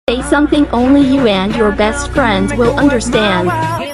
Say something only you and your best friends will understand.